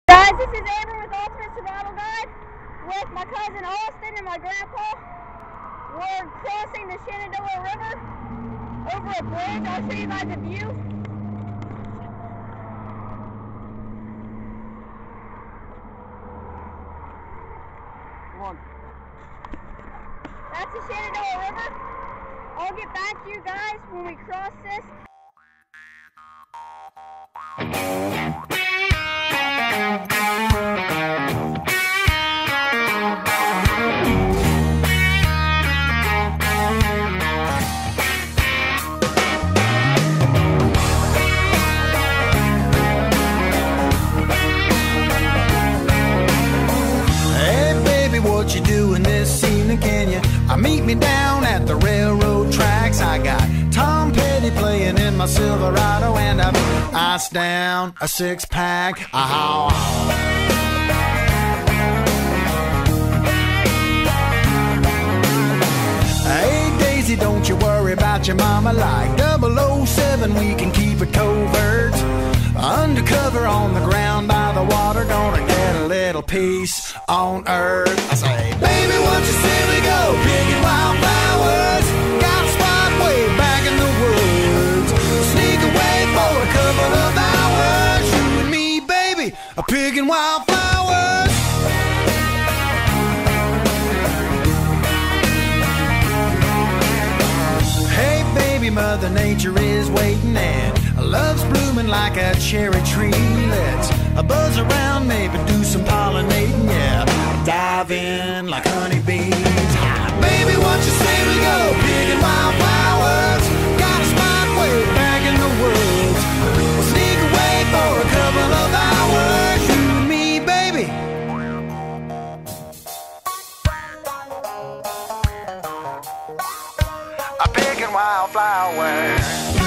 Guys, this is Amber with Ultimate Survival Guide with my cousin Austin and my grandpa. We're crossing the Shenandoah River over a bridge. I'll show you guys a view. Come on. That's the Shenandoah River. I'll get back to you guys when we cross this. What you doing this evening, can you meet me down at the railroad tracks? I got Tom Petty playing in my Silverado, and I've iced down a six-pack. Hey Daisy, don't you worry about your mama. Like 007, we can keep it covert. Undercover on the ground by the water, gonna get a little peace on earth. I say, baby, what you say we go picking wildflowers? Got a spot way back in the woods. Sneak away for a couple of hours. You and me, baby, are picking wildflowers. Hey, baby, Mother Nature is waiting and love's blooming like a cherry tree. Let's buzz around, maybe do some pollinating, yeah. Dive in like honeybees. Baby, what you say we go picking wildflowers? Got a spot way back in the woods. We'll sneak away for a couple of hours. You and me, baby. I'm picking wildflowers.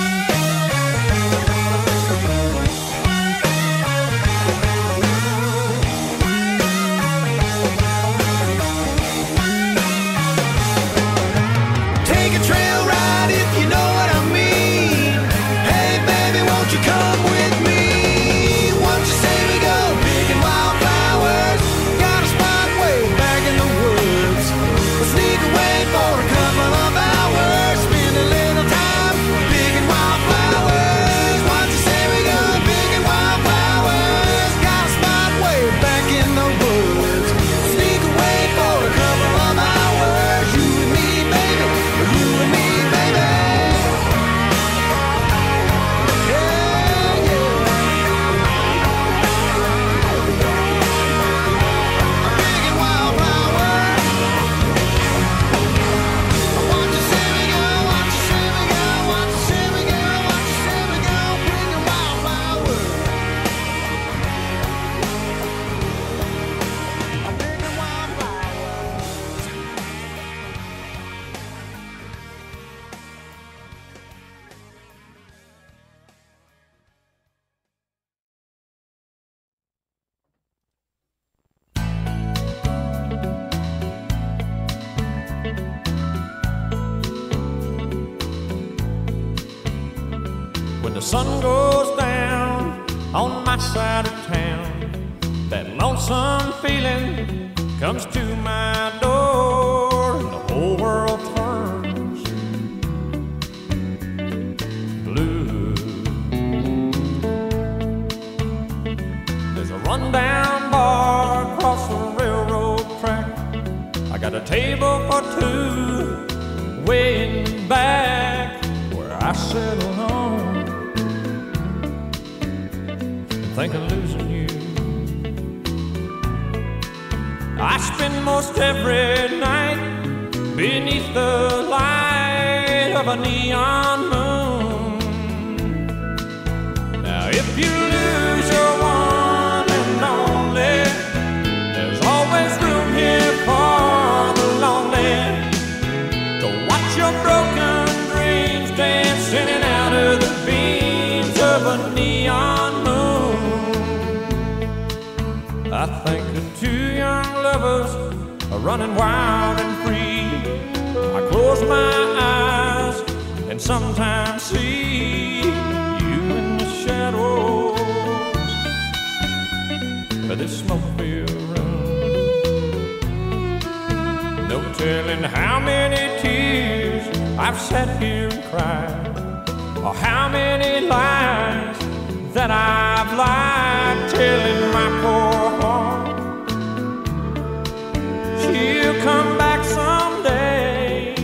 When the sun goes down on my side of town, that lonesome feeling comes to my door, and the whole world turns blue. There's a rundown bar across the railroad track. I got a table for two way in back where I settle home. Think of losing you. I spend most every night beneath the light of a neon moon. Now if you lose your one and only, there's always room here for the lonely to watch your broken dreams dance in and out of the beams of a neon moon. I think of two young lovers are running wild and free. I close my eyes and sometimes see you in the shadows. of this smoke-filled room. No telling how many tears I've sat here and cried, or how many lies that I've lied, telling my poor heart she'll come back someday.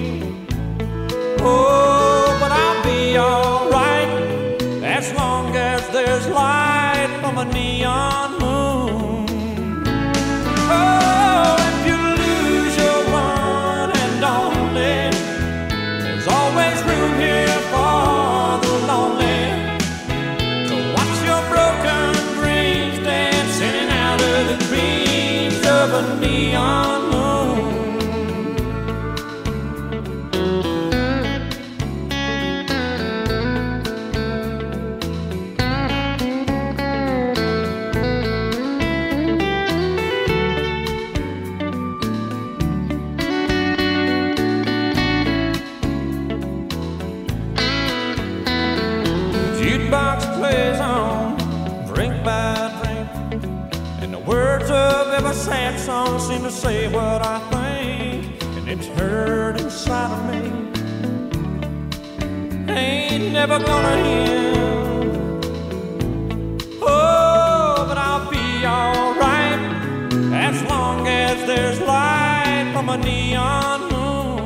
Oh, but I'll be alright as long as there's light from a neon moon. Oh, if you lose your one and only, there's always room here for the lonely to watch your broken dreams dancing out of the dreams of a neon moon. Jukebox plays on, drink by drink, and the words of every sad song seem to say what I think, and it's hurt inside of me. Ain't never gonna end. Oh, but I'll be alright as long as there's light from a neon moon.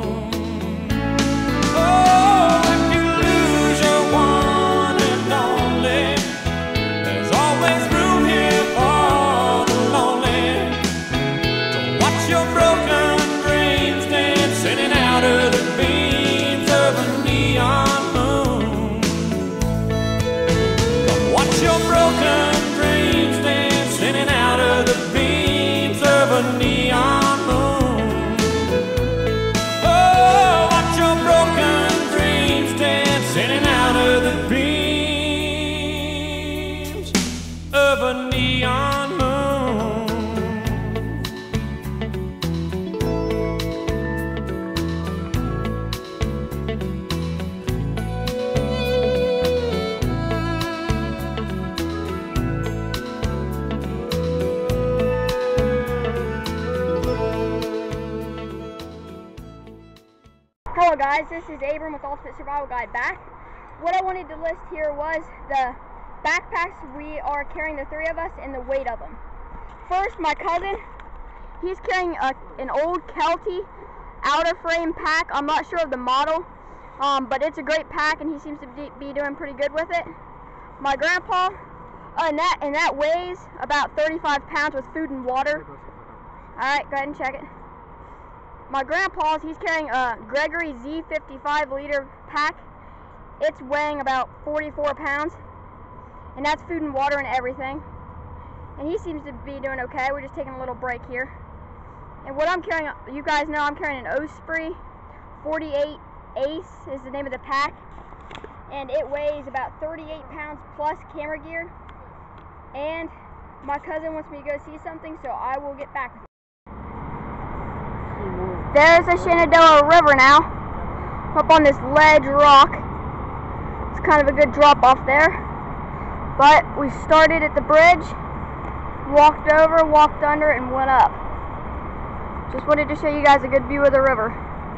Oh, if you lose your one and only, there's always room here for the lonely to watch your broken dreams dancing in out of the beams of a neon moon. Come watch your broken dreams dancing in out of the beams of a neon moon. Oh, watch your broken dreams dancing in out of the beams of a neon moon. Hello guys, this is Abram with Ultimate Survival Guide back. What I wanted to list here was the backpacks we are carrying, the three of us, and the weight of them. First, my cousin, he's carrying an old Kelty outer frame pack. I'm not sure of the model, but it's a great pack and he seems to be doing pretty good with it. My grandpa, and that weighs about 35 pounds with food and water. Alright, go ahead and check it. My grandpa's, he's carrying a Gregory Z55 liter pack. It's weighing about 44 pounds. And that's food and water and everything. And he seems to be doing okay. We're just taking a little break here. And what I'm carrying, you guys know I'm carrying an Osprey 48 Ace is the name of the pack. And it weighs about 38 pounds plus camera gear. And my cousin wants me to go see something, so I will get back with you. There's the Shenandoah River now, up on this ledge rock. It's kind of a good drop off there. But we started at the bridge, walked over, walked under, and went up. Just wanted to show you guys a good view of the river.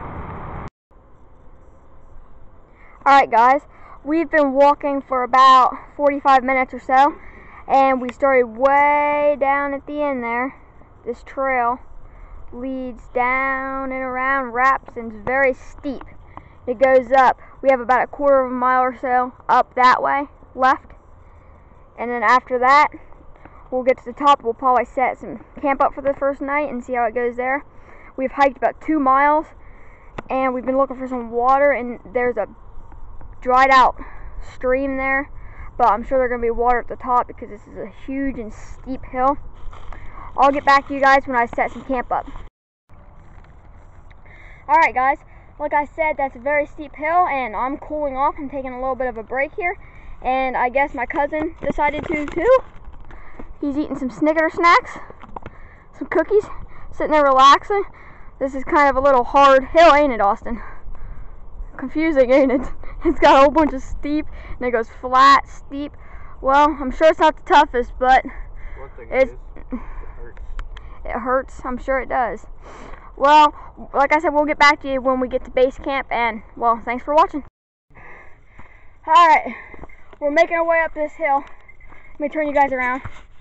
Alright guys, we've been walking for about 45 minutes or so, and we started way down at the end there. This trail leads down and around, wraps, and it's very steep. It goes up. We have about a quarter of a mile or so up that way, left. And then after that, we'll get to the top. We'll probably set some camp up for the first night and see how it goes there. We've hiked about 2 miles, and we've been looking for some water, and there's a dried out stream there, but I'm sure there's going to be water at the top because this is a huge and steep hill. I'll get back to you guys when I set some camp up. Alright guys, like I said, that's a very steep hill and I'm cooling off. I'm taking a little bit of a break here, and I guess my cousin decided to too. He's eating some Snickers snacks, some cookies, sitting there relaxing. This is kind of a little hard hill, ain't it, Austin? Confusing, ain't it? It's got a whole bunch of steep and it goes flat, steep. Well, I'm sure it's not the toughest, but What thing It's, is, it hurts. it hurts. I'm sure it does. Well, like I said, we'll get back to you when we get to base camp, and, well, thanks for watching. Alright, we're making our way up this hill. Let me turn you guys around.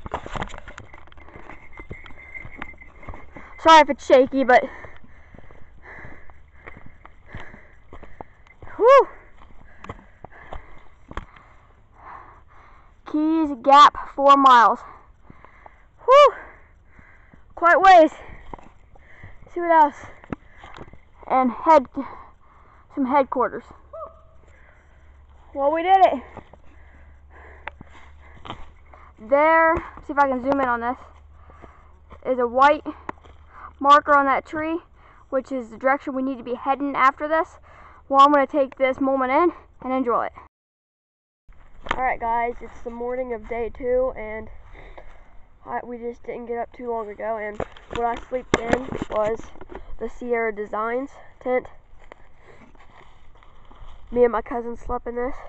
Sorry if it's shaky, but whew. Keys Gap, 4 miles. Whew. Quite ways. See what else? And some headquarters. Well, we did it. There, see if I can zoom in on this, is a white marker on that tree, which is the direction we need to be heading after this. Well, I'm going to take this moment in and enjoy it. Alright guys, it's the morning of day 2, and we just didn't get up too long ago, and what I slept in was the Sierra Designs tent. Me and my cousin slept in this.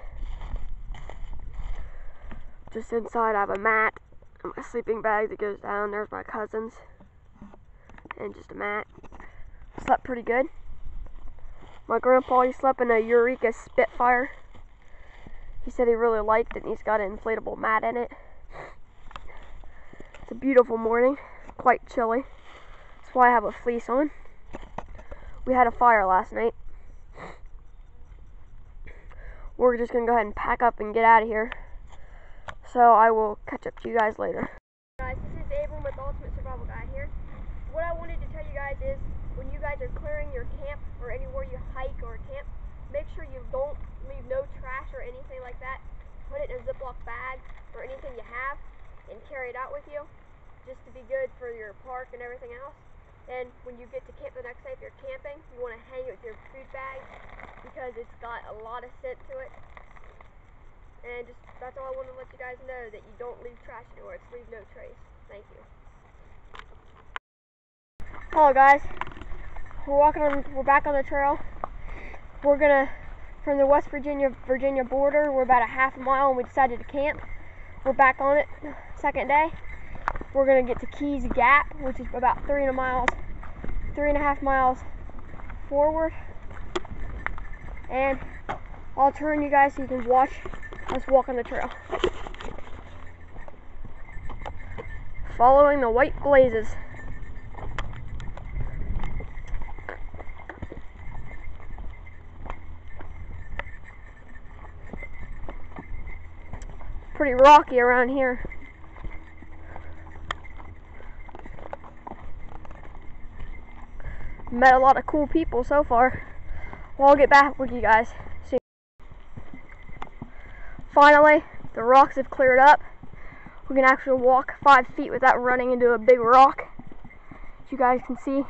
Just inside I have a mat and my sleeping bag that goes down. There's my cousin's. And just a mat. Slept pretty good. My grandpa, he slept in a Eureka Spitfire. He said he really liked it, and he's got an inflatable mat in it. It's a beautiful morning. Quite chilly. That's why I have a fleece on. We had a fire last night. We're just going to go ahead and pack up and get out of here. So I will catch up to you guys later. Guys, this is Abram with Ultimate Survival Guide here. What I wanted to tell you guys is, when you guys are clearing your camp or anywhere you hike or camp, make sure you don't leave no trash or anything like that. Put it in a Ziploc bag or anything you have and carry it out with you, just to be good for your park and everything else. And when you get to camp the next day, if you're camping, you want to hang it with your food bag because it's got a lot of scent to it. And just, that's all I want to let you guys know, that you don't leave trash anywhere. It's leave no trace. Thank you. Hello guys. We're back on the trail. We're gonna, from the West Virginia border, we're about a half a mile and we decided to camp. We're back on it, second day. We're gonna get to Keys Gap, which is about 3.5 miles forward. And I'll turn you guys so you can watch us walk on the trail. Following the white blazes. Pretty rocky around here. Met a lot of cool people so far. Well, I'll get back with you guys soon. Finally, the rocks have cleared up. We can actually walk 5 feet without running into a big rock. As you guys can see,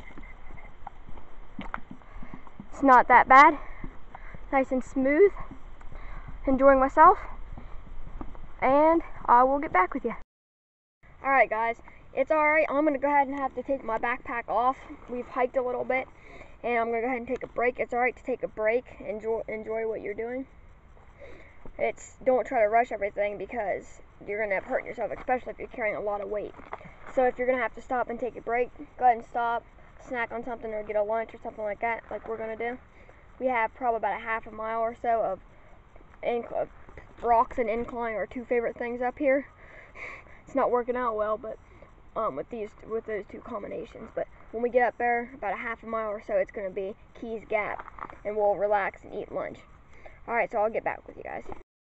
it's not that bad. Nice and smooth. Enjoying myself. And I will get back with you. Alright guys, it's alright. I'm going to go ahead and have to take my backpack off. We've hiked a little bit, and I'm going to go ahead and take a break. It's alright to take a break. Enjoy what you're doing. Don't try to rush everything, because you're going to hurt yourself, especially if you're carrying a lot of weight. So if you're going to have to stop and take a break, go ahead and stop, snack on something, or get a lunch or something like that, like we're going to do. We have probably about a half a mile or so of rocks and incline, are 2 favorite things up here. It's not working out well, but with those 2 combinations. But when we get up there, about a half a mile or so, it's going to be Keys Gap, and we'll relax and eat lunch. Alright, so I'll get back with you guys.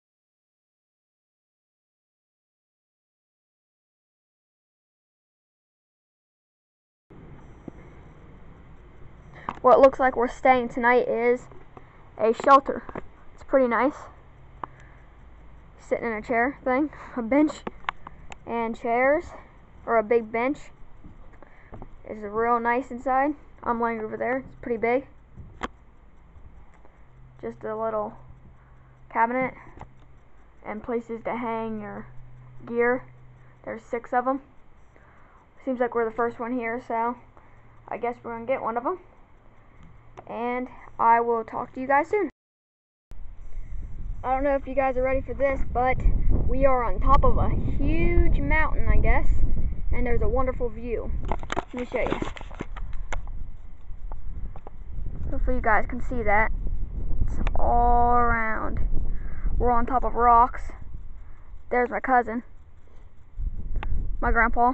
What looks like we're staying tonight is a shelter. It's pretty nice. Sitting in a chair thing, a bench, and chairs, or a big bench. It's real nice inside. I'm laying over there. It's pretty big. Just a little cabinet and places to hang your gear. There's 6 of them. Seems like we're the first one here, so I guess we're gonna get one of them. And I will talk to you guys soon. I don't know if you guys are ready for this, but We are on top of a huge mountain, I guess, and there's a wonderful view. Let me show you. Hopefully you guys can see that. It's all around. We're on top of rocks. There's my cousin, my grandpa.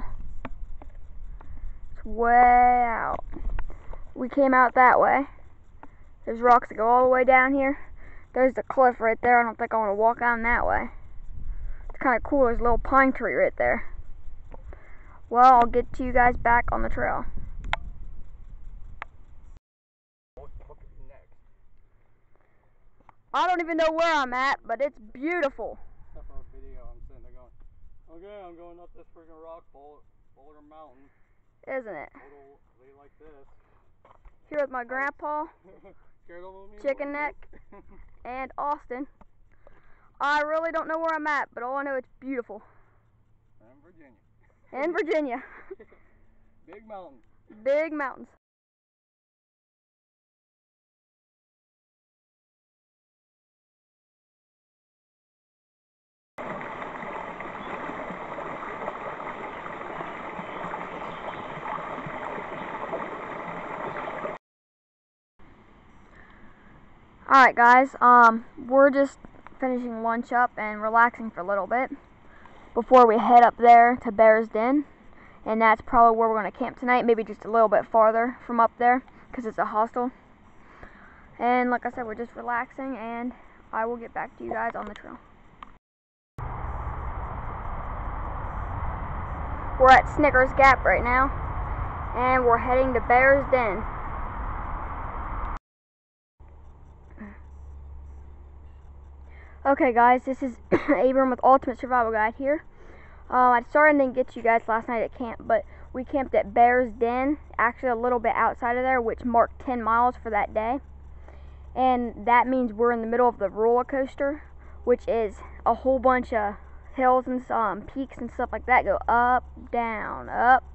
It's way out. We came out that way. There's rocks that go all the way down here. There's the cliff right there. I don't think I want to walk down that way. It's kind of cool. There's a little pine tree right there. Well, I'll get to you guys back on the trail. I don't even know where I'm at, but it's beautiful. Except for a video, I'm sitting there going, okay, I'm going up this freaking rock boulder mountain. Isn't it? Total like this. Here with my grandpa, Chicken Neck, and Austin. I really don't know where I'm at, but all I know it's beautiful. And Virginia. And Virginia. Big mountains. Big mountains. Alright guys, we're just finishing lunch up and relaxing for a little bit before we head up there to Bear's Den, and that's probably where we're going to camp tonight, maybe just a little bit farther from up there because it's a hostel. And like I said, we're just relaxing, and I will get back to you guys on the trail. We're at Snickers Gap right now, and we're heading to Bear's Den. Okay guys, this is Abram with Ultimate Survival Guide here. I sorry I didn't get to you guys last night at camp, but we camped at Bear's Den, actually a little bit outside of there, which marked 10 miles for that day. And that means we're in the middle of the roller coaster, which is a whole bunch of hills and some peaks and stuff like that go up, down,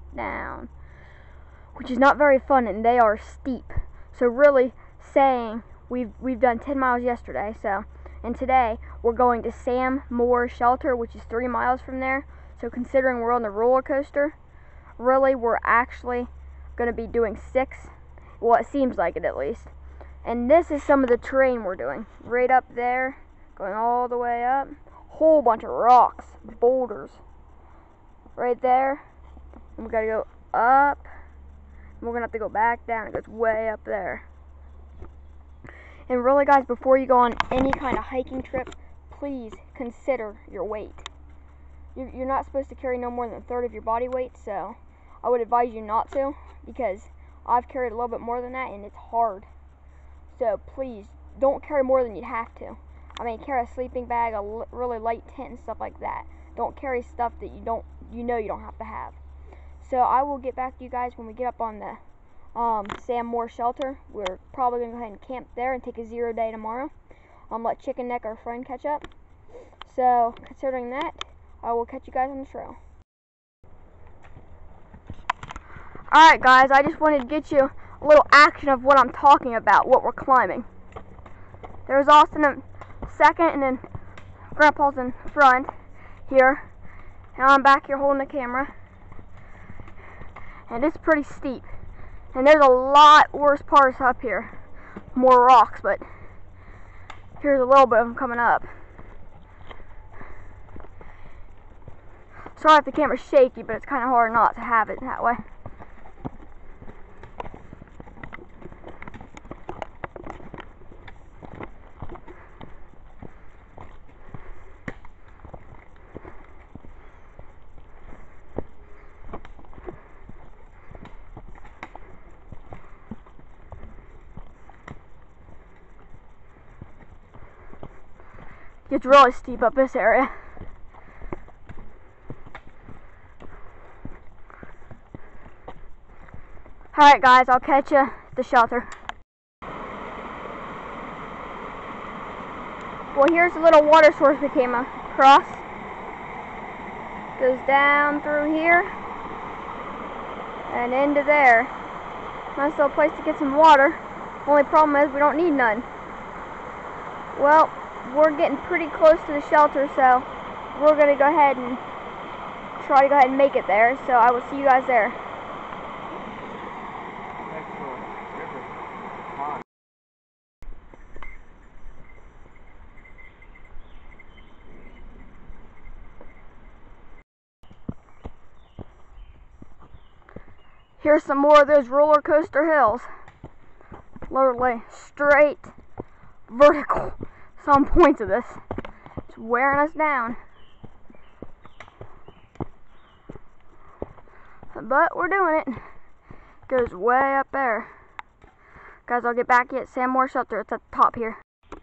which is not very fun, and they are steep. So really saying we've done 10 miles yesterday, and today we're going to Sam Moore Shelter, which is 3 miles from there. So considering we're on the roller coaster, really we're actually going to be doing 6. Well, it seems like it at least. And this is some of the terrain we're doing. Right up there, going all the way up. Whole bunch of rocks, boulders. Right there. And we got to go up. And we're going to have to go back down. It goes way up there. And really guys, before you go on any kind of hiking trip, please consider your weight. You're not supposed to carry no more than a third of your body weight, so I would advise you not to, because I've carried a little bit more than that and it's hard. So please, don't carry more than you'd have to. I mean, carry a sleeping bag, a really light tent and stuff like that. Don't carry stuff that you know you don't have to have. So I will get back to you guys when we get up on the Sam Moore Shelter. We're probably going to go ahead and camp there and take a 0 day tomorrow. Let Chicken Neck, our friend, catch up. So, considering that, I will catch you guys on the trail. Alright guys, I just wanted to get you a little action of what I'm talking about, what we're climbing. There's Austin in second, and then Grandpa's in front here. And I'm back here holding the camera. And it's pretty steep. And there's a lot worse parts up here. More rocks, but here's a little bit of them coming up. Sorry if the camera's shaky, but it's kind of hard not to have it that way. It's really steep up this area. Alright guys, I'll catch you at the shelter. Well, here's a little water source we came across. Goes down through here and into there. Nice little place to get some water. Only problem is we don't need none. Well, we're getting pretty close to the shelter, so we're going to go ahead and try to go ahead and make it there. So I will see you guys there. Here's some more of those roller coaster hills. Literally straight vertical. Some points of this. It's wearing us down. But we're doing it. Goes way up there. Guys, I'll get back at Sam Moore Shelter. It's at the top here.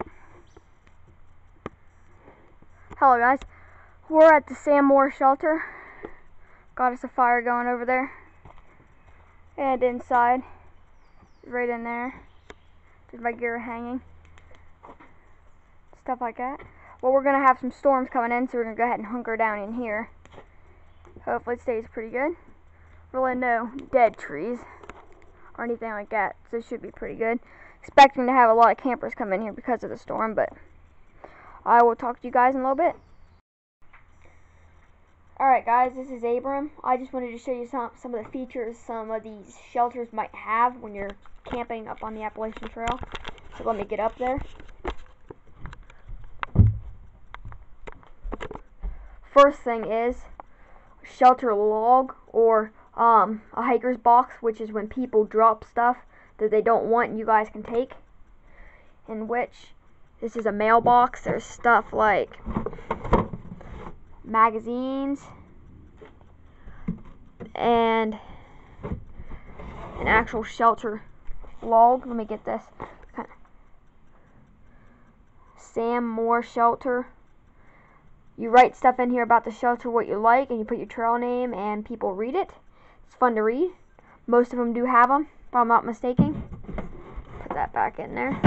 Hello guys. We're at the Sam Moore Shelter. Got us a fire going over there. And inside, right in there, there's my gear hanging, stuff like that. Well, we're going to have some storms coming in, so we're going to go ahead and hunker down in here. Hopefully it stays pretty good. Really no dead trees or anything like that, so it should be pretty good. Expecting to have a lot of campers come in here because of the storm, but I will talk to you guys in a little bit. Alright guys, this is Abram. I just wanted to show you some of the features some of these shelters might have when you're camping up on the Appalachian Trail. So let me get up there. First thing is shelter log, or a hiker's box, which is when people drop stuff that they don't want and you guys can take. In which, this is a mailbox. There's stuff like magazines and an actual shelter log. Let me get this. Sam Moore Shelter. You write stuff in here about the shelter, what you like, and you put your trail name, and people read it. It's fun to read. Most of them do have them, if I'm not mistaken. Put that back in there.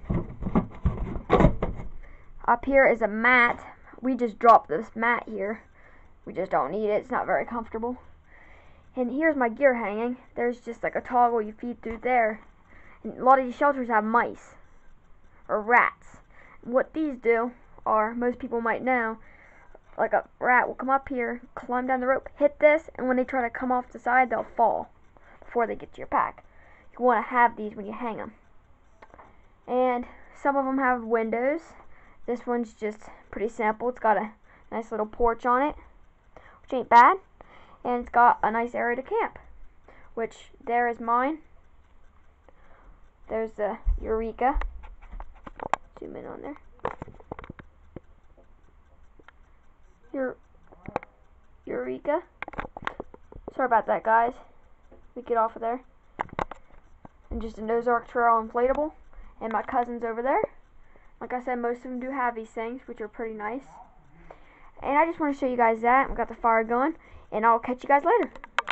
Up here is a mat. We just dropped this mat here. We just don't need it. It's not very comfortable. And here's my gear hanging. There's just like a toggle you feed through there. And a lot of these shelters have mice or rats. What these do are, most people might know, like a rat will come up here, climb down the rope, hit this, and when they try to come off the side, they'll fall before they get to your pack. You want to have these when you hang them. And some of them have windows. This one's just pretty simple. It's got a nice little porch on it, which ain't bad. And it's got a nice area to camp, which there is mine. There's the Eureka. Zoom in on there. Eureka. Sorry about that, guys. Let me get off of there. And just a Ozark Trail inflatable. And my cousin's over there. Like I said, most of them do have these things, which are pretty nice. And I just want to show you guys that. We've got the fire going, and I'll catch you guys later.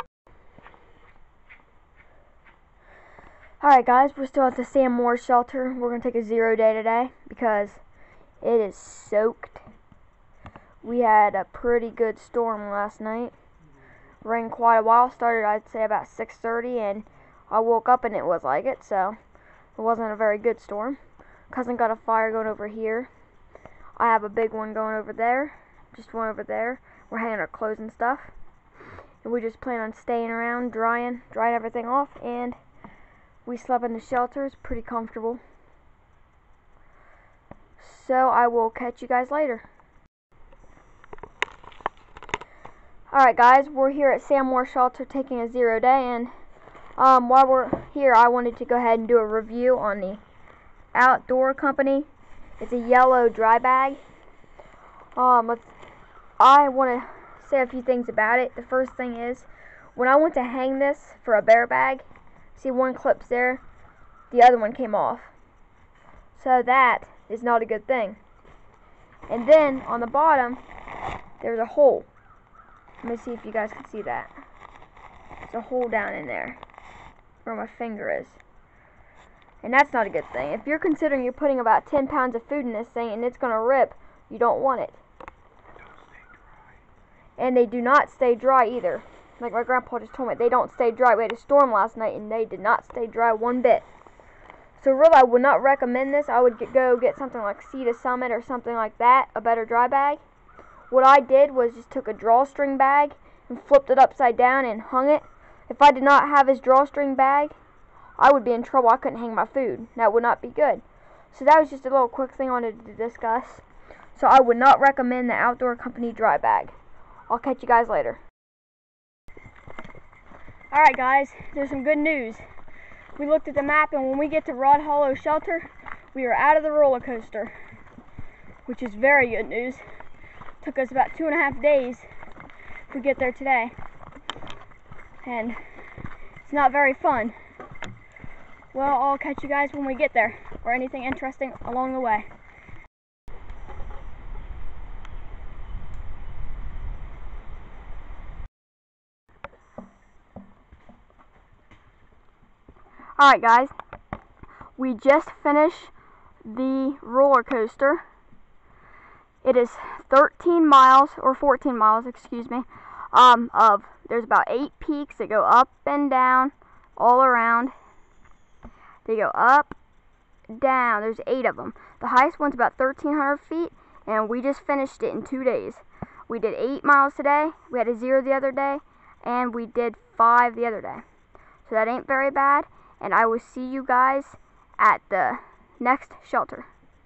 Alright guys, we're still at the Sam Moore Shelter. We're going to take a 0 day today because it is soaked. We had a pretty good storm last night. Rained quite a while. Started, I'd say, about 6:30, and I woke up and it was like it, so it wasn't a very good storm. Cousin got a fire going over here. I have a big one going over there. Just one over there. We're hanging our clothes and stuff. And we just plan on staying around, drying everything off, and we slept in the shelter. It's pretty comfortable. So I will catch you guys later. Alright guys, we're here at Sam Moore Shelter taking a 0 day, and while we're here I wanted to go ahead and do a review on the Outdoor Company. It's a yellow dry bag. I want to say a few things about it. The first thing is, when I went to hang this for a bear bag, see one clip's there, the other one came off. So that is not a good thing. And then on the bottom, there's a hole. Let me see if you guys can see that. There's a hole down in there where my finger is. And that's not a good thing. If you're considering you're putting about 10 pounds of food in this thing and it's going to rip, you don't want it. And they do not stay dry either. Like my grandpa just told me, they don't stay dry. We had a storm last night and they did not stay dry one bit. So really, I would not recommend this. I would go get something like Sea to Summit or something like that, a better dry bag. What I did was just took a drawstring bag and flipped it upside down and hung it. If I did not have his drawstring bag, I would be in trouble. I couldn't hang my food. That would not be good. So that was just a little quick thing I wanted to discuss. So I would not recommend the Outdoor Company dry bag. I'll catch you guys later. Alright guys, there's some good news. We looked at the map, and when we get to Rod Hollow Shelter, we are out of the roller coaster, which is very good news. Took us about 2.5 days to get there today, and it's not very fun. Well, I'll catch you guys when we get there, or anything interesting along the way. Alright guys, we just finished the roller coaster. It is 13 miles, or 14 miles, excuse me, there's about 8 peaks that go up and down all around. They go up, down, there's 8 of them. The highest one's about 1,300 feet, and we just finished it in 2 days. We did 8 miles today, we had a 0 the other day, and we did 5 the other day. So that ain't very bad. And I will see you guys at the next shelter.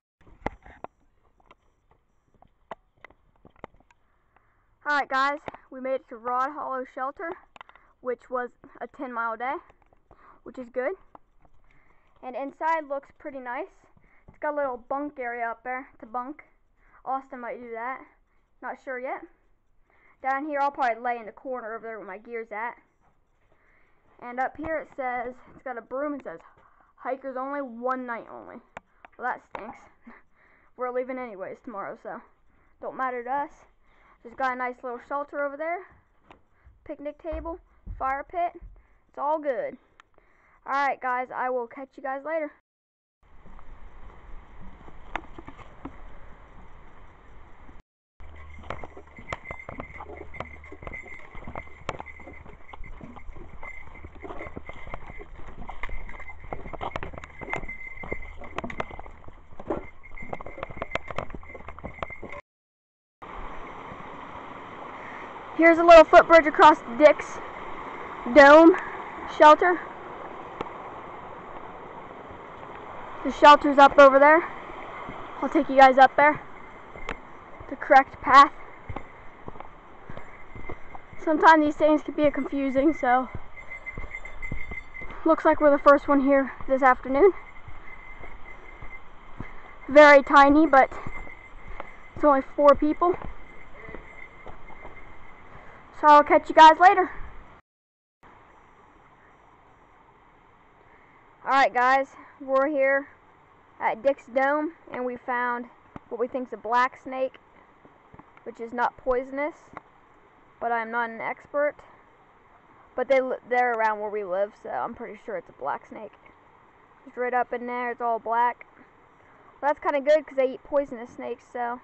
Alright guys, we made it to Rod Hollow Shelter, which was a 10-mile day, which is good. And inside looks pretty nice. It's got a little bunk area up there to bunk. Austin might do that. Not sure yet. Down here I'll probably lay in the corner over there where my gear's at. And up here it says, it's got a broom and says, hikers only, 1 night only. Well, that stinks. We're leaving anyways tomorrow, so don't matter to us. Just got a nice little shelter over there. Picnic table, fire pit. It's all good. Alright guys, I will catch you guys later. Here's a little footbridge across Dick's Dome shelter. The shelter's up over there. I'll take you guys up there. The correct path. Sometimes these things can be confusing, so looks like we're the first one here this afternoon. Very tiny, but it's only 4 people. So I'll catch you guys later. Alright guys, we're here at Dick's Dome, and we found what we think is a black snake, which is not poisonous, but I'm not an expert. But they're around where we live, so I'm pretty sure it's a black snake. It's right up in there, it's all black. Well, that's kind of good because they eat poisonous snakes, so.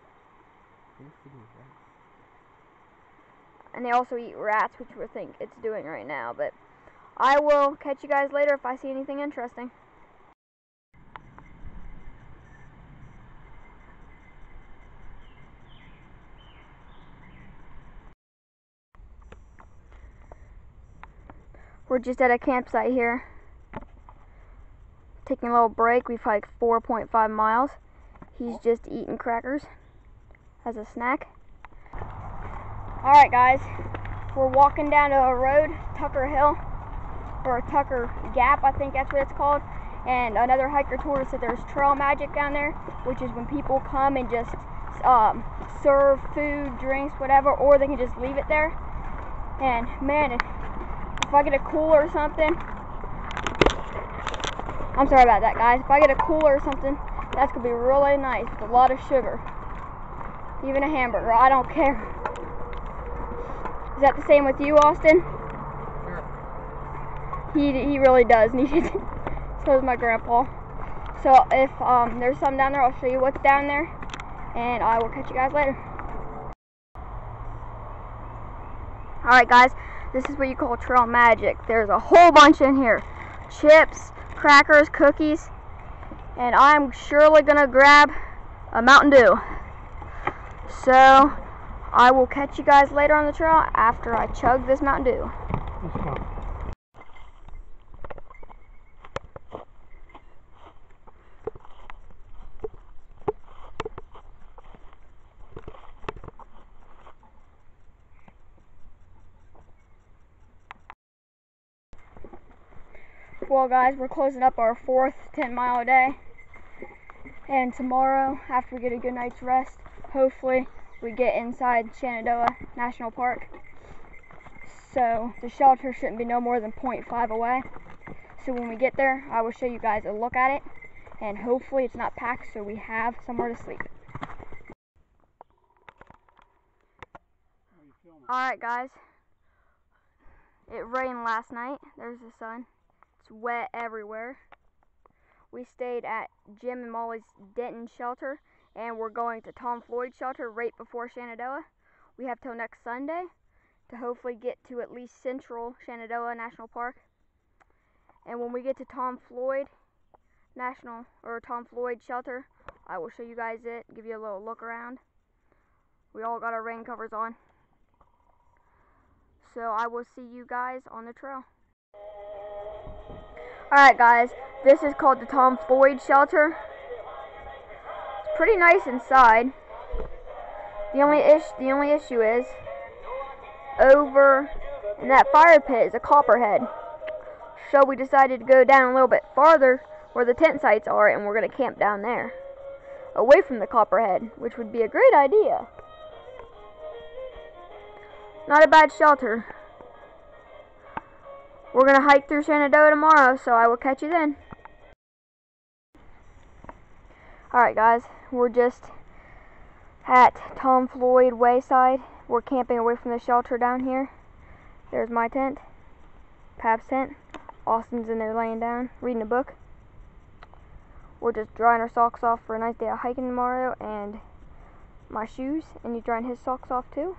And they also eat rats, which we think it's doing right now. But I will catch you guys later if I see anything interesting. We're just at a campsite here. Taking a little break. We've hiked 4.5 miles. He's just eating crackers as a snack. Alright guys, we're walking down a road, Tucker Hill, or Tucker Gap, I think that's what it's called. And another hiker told us that there's trail magic down there, which is when people come and just serve food, drinks, whatever, or they can just leave it there. And man, if I get a cooler or something, I'm sorry about that guys, if I get a cooler or something, that's going to be really nice with a lot of sugar. Even a hamburger, I don't care. Is that the same with you, Austin? Sure. He really does need it. So does my grandpa. So if there's some down there, I'll show you what's down there, and I will catch you guys later. Alright guys, this is what you call trail magic. There's a whole bunch in here. Chips, crackers, cookies, and I'm surely gonna grab a Mountain Dew. So I will catch you guys later on the trail after I chug this Mountain Dew. Let's go. Well guys, we're closing up our 4th 10-mile day, and tomorrow, after we get a good night's rest, hopefully we get inside Shenandoah National Park. So the shelter shouldn't be no more than 0.5 away. So when we get there, I will show you guys a look at it, and hopefully it's not packed so we have somewhere to sleep. Alright guys, it rained last night. There's the sun. It's wet everywhere. We stayed at Jim and Molly's Denton shelter, and we're going to Tom Floyd shelter right before Shenandoah. We have till next Sunday to hopefully get to at least central Shenandoah National Park. And when we get to Tom Floyd shelter, I will show you guys it, give you a little look around. We all got our rain covers on. So I will see you guys on the trail. Alright guys, this is called the Tom Floyd shelter. It's pretty nice inside. The only issue is, over in that fire pit is a copperhead. So we decided to go down a little bit farther where the tent sites are, and we're going to camp down there, away from the copperhead, which would be a great idea. Not a bad shelter. We're going to hike through Shenandoah tomorrow, so I will catch you then. Alright guys, we're just at Tom Floyd Wayside. We're camping away from the shelter down here. There's my tent, Pap's tent. Austin's in there laying down, reading a book. We're just drying our socks off for a nice day of hiking tomorrow, and my shoes, and he's drying his socks off too.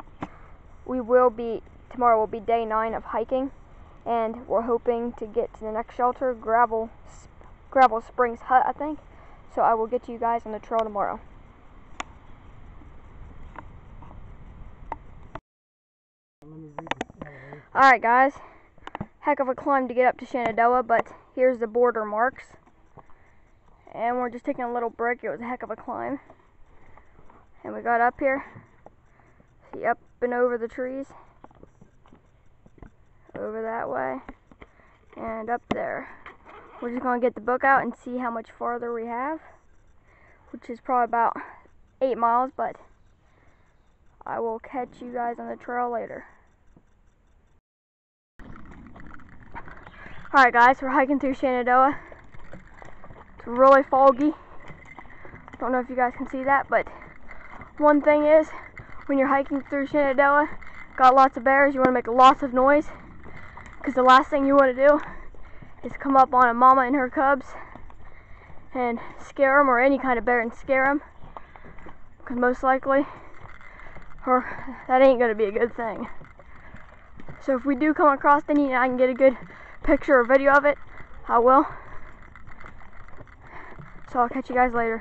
Tomorrow will be day 9 of hiking, and we're hoping to get to the next shelter, Gravel Springs Hut, I think. So I will get you guys on the trail tomorrow. Alright guys, heck of a climb to get up to Shenandoah, but here's the border marks. And we're just taking a little break. It was a heck of a climb. And we got up here. See, up and over the trees. Over that way. And up there. We're just going to get the book out and see how much farther we have. Which is probably about 8 miles, but I will catch you guys on the trail later. Alright guys, we're hiking through Shenandoah. It's really foggy. Don't know if you guys can see that, but one thing is, when you're hiking through Shenandoah, got lots of bears, you want to make lots of noise, because the last thing you want to do is come up on a mama and her cubs and scare them, or any kind of bear and scare them, because most likely, that ain't going to be a good thing. So if we do come across any and I can get a good picture or video of it, I will. So I'll catch you guys later.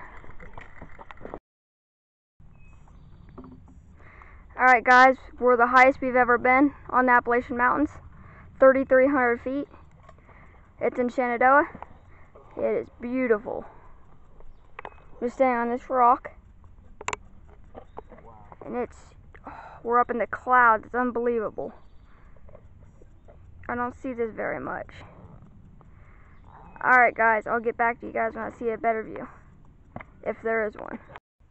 Alright guys, we're the highest we've ever been on the Appalachian Mountains, 3,300 feet. It's in Shenandoah. It is beautiful. We're standing on this rock, and we're up in the clouds. It's unbelievable. I don't see this very much. Alright guys, I'll get back to you guys when I see a better view, if there is one.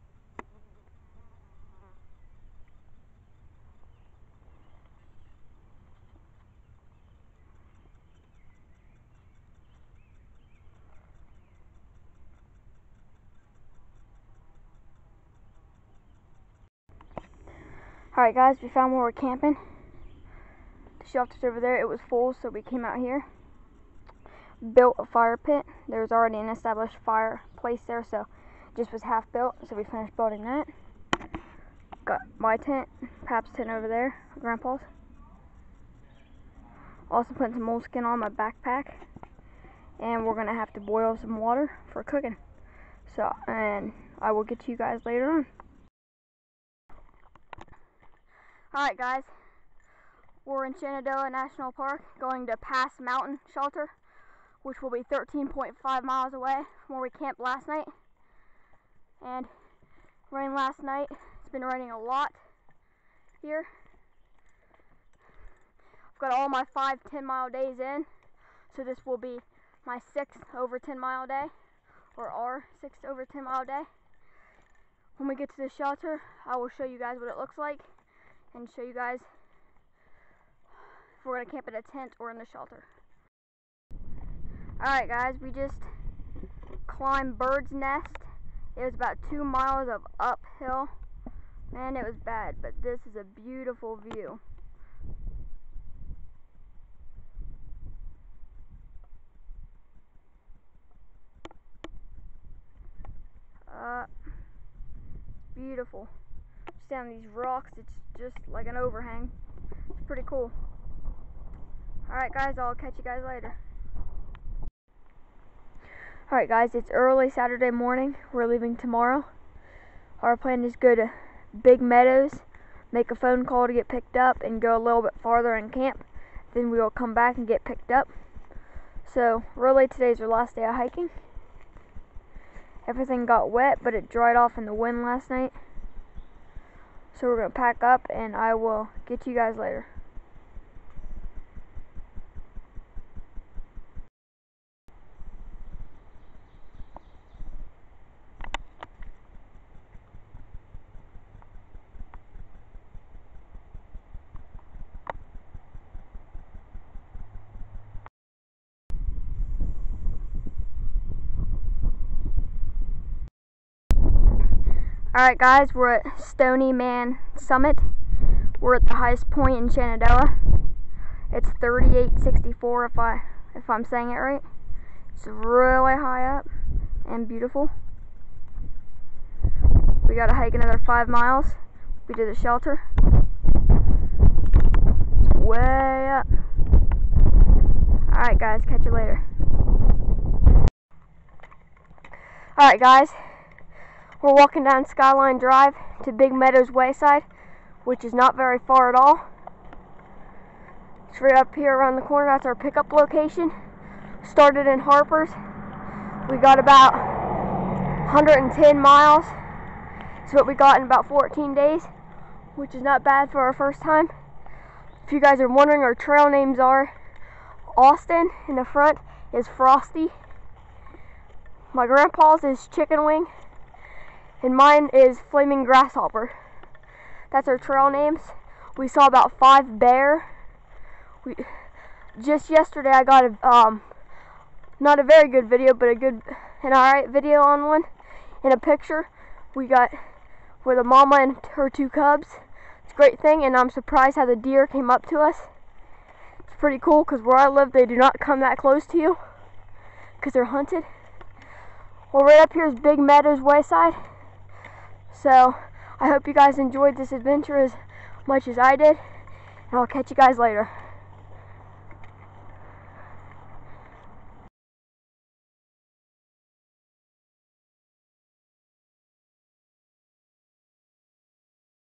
Alright guys, we found where we're camping. The shelter's over there. It was full, so we came out here. Built a fire pit. There's already an established fireplace there, so it just was half built, so we finished building that. Got my tent, Pap's tent over there, Grandpa's. Also putting some moleskin on my backpack. And we're gonna have to boil some water for cooking. So, and I will get to you guys later on. Alright guys, we're in Shenandoah National Park going to Pass Mountain Shelter, which will be 13.5 miles away from where we camped last night. And rain last night. It's been raining a lot here. I've got all my 5 10-mile days in, so this will be my 6th over 10-mile day, or our 6th over 10-mile day. When we get to the shelter, I will show you guys what it looks like and show you guys if we're going to camp in a tent or in the shelter. Alright guys, we just climbed Bird's Nest. It was about 2 miles of uphill. Man, it was bad, but this is a beautiful view. Beautiful. Just down these rocks, it's just like an overhang. It's pretty cool. Alright guys, I'll catch you guys later. Alright guys, it's early Saturday morning. We're leaving tomorrow. Our plan is to go to Big Meadows, make a phone call to get picked up, and go a little bit farther and camp. Then we will come back and get picked up. So really, today's our last day of hiking. Everything got wet, but it dried off in the wind last night. So we're going to pack up, and I will get to you guys later. Alright guys, we're at Stony Man Summit. We're at the highest point in Shenandoah. It's 3864 if I'm saying it right. It's really high up and beautiful. We gotta hike another 5 miles. We did the shelter. It's way up. Alright guys, catch you later. Alright guys. We're walking down Skyline Drive to Big Meadows Wayside, which is not very far at all. It's right up here around the corner. That's our pickup location. Started in Harper's. We got about 110 miles. It's what we got in about 14 days, which is not bad for our first time. If you guys are wondering, our trail names are Austin in the front is Frosty. My grandpa's is Chicken Wing. And mine is Flaming Grasshopper. That's our trail names. We saw about 5 bear. Just yesterday I got a not a very good video, but an alright video on one. In a picture we got with a mama and her 2 cubs. It's a great thing, and I'm surprised how the deer came up to us. It's pretty cool because where I live they do not come that close to you because they're hunted. Well, right up here is Big Meadows Wayside. So, I hope you guys enjoyed this adventure as much as I did, and I'll catch you guys later.